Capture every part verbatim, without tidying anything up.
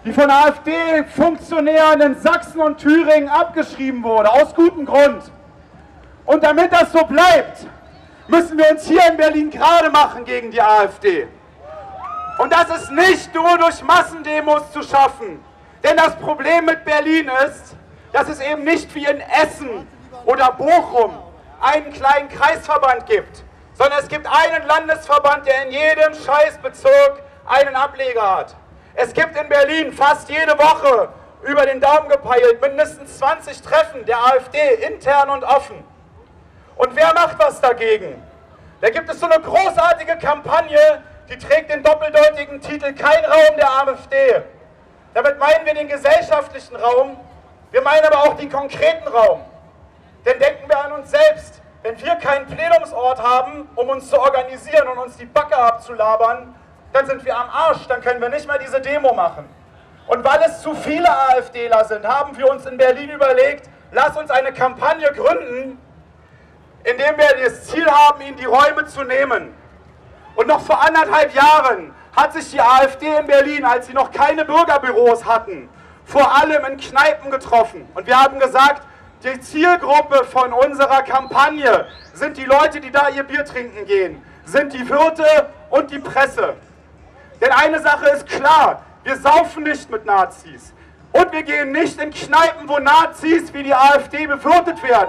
die von AfD-Funktionären in Sachsen und Thüringen abgeschrieben wurde, aus gutem Grund. Und damit das so bleibt, müssen wir uns hier in Berlin gerade machen gegen die AfD. Und das ist nicht nur durch Massendemos zu schaffen. Denn das Problem mit Berlin ist, dass es eben nicht wie in Essen oder Bochum einen kleinen Kreisverband gibt, sondern es gibt einen Landesverband, der in jedem Scheißbezirk einen Ableger hat. Es gibt in Berlin fast jede Woche, über den Daumen gepeilt, mindestens zwanzig Treffen der AfD, intern und offen. Und wer macht was dagegen? Da gibt es so eine großartige Kampagne, die trägt den doppeldeutigen Titel Kein Raum der AfD. Damit meinen wir den gesellschaftlichen Raum, wir meinen aber auch den konkreten Raum. Denn denken wir an uns selbst, wenn wir keinen Plenumsort haben, um uns zu organisieren und uns die Backe abzulabern, dann sind wir am Arsch, dann können wir nicht mehr diese Demo machen. Und weil es zu viele AfDler sind, haben wir uns in Berlin überlegt, lass uns eine Kampagne gründen, indem wir das Ziel haben, ihnen die Räume zu nehmen. Und noch vor anderthalb Jahren hat sich die AfD in Berlin, als sie noch keine Bürgerbüros hatten, vor allem in Kneipen getroffen. Und wir haben gesagt, die Zielgruppe von unserer Kampagne sind die Leute, die da ihr Bier trinken gehen, sind die Wirte und die Presse. Denn eine Sache ist klar, wir saufen nicht mit Nazis. Und wir gehen nicht in Kneipen, wo Nazis wie die AfD bewirtet werden.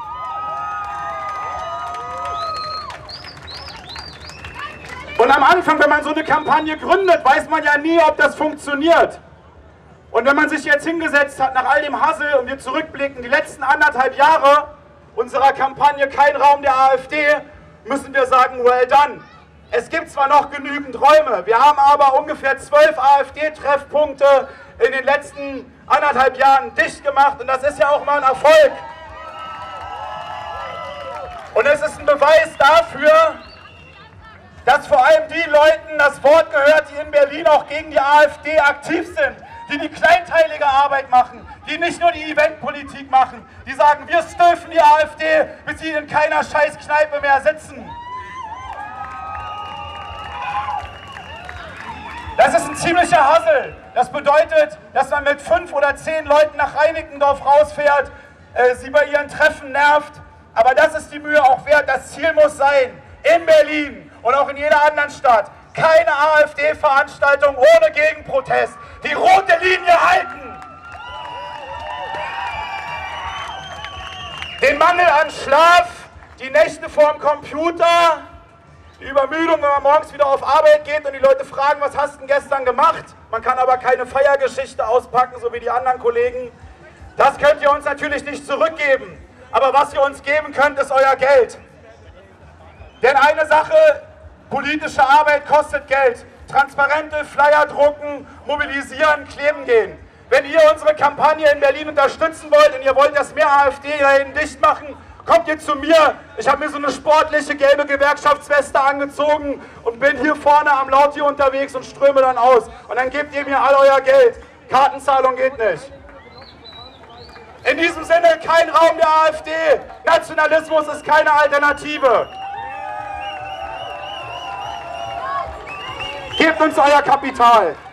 Und am Anfang, wenn man so eine Kampagne gründet, weiß man ja nie, ob das funktioniert. Und wenn man sich jetzt hingesetzt hat nach all dem Hassel und wir zurückblicken, die letzten anderthalb Jahre unserer Kampagne Kein Raum der AfD, müssen wir sagen, well done. Es gibt zwar noch genügend Räume, wir haben aber ungefähr zwölf AfD-Treffpunkte in den letzten anderthalb Jahren dicht gemacht und das ist ja auch mal ein Erfolg. Und es ist ein Beweis dafür, dass vor allem die Leuten das Wort gehört, die in Berlin auch gegen die AfD aktiv sind, die die kleinteilige Arbeit machen, die nicht nur die Eventpolitik machen, die sagen, wir stöfen die AfD, bis sie in keiner Scheißkneipe mehr sitzen. Das ist ein ziemlicher Hassel. Das bedeutet, dass man mit fünf oder zehn Leuten nach Reinickendorf rausfährt, äh, sie bei ihren Treffen nervt, aber das ist die Mühe auch wert. Das Ziel muss sein, in Berlin und auch in jeder anderen Stadt, keine AfD-Veranstaltung ohne Gegenprotest. Die rote Linie halten. Den Mangel an Schlaf, die Nächte vorm Computer, die Übermüdung, wenn man morgens wieder auf Arbeit geht und die Leute fragen, was hast du denn gestern gemacht? Man kann aber keine Feiergeschichte auspacken, so wie die anderen Kollegen. Das könnt ihr uns natürlich nicht zurückgeben. Aber was ihr uns geben könnt, ist euer Geld. Denn eine Sache, politische Arbeit kostet Geld. Transparente Flyer drucken, mobilisieren, kleben gehen. Wenn ihr unsere Kampagne in Berlin unterstützen wollt und ihr wollt, dass mehr AfD da hinten dicht machen, kommt ihr zu mir. Ich habe mir so eine sportliche gelbe Gewerkschaftsweste angezogen und bin hier vorne am Lauti unterwegs und ströme dann aus. Und dann gebt ihr mir all euer Geld. Kartenzahlung geht nicht. In diesem Sinne, kein Raum der AfD. Nationalismus ist keine Alternative. Gebt uns euer Kapital.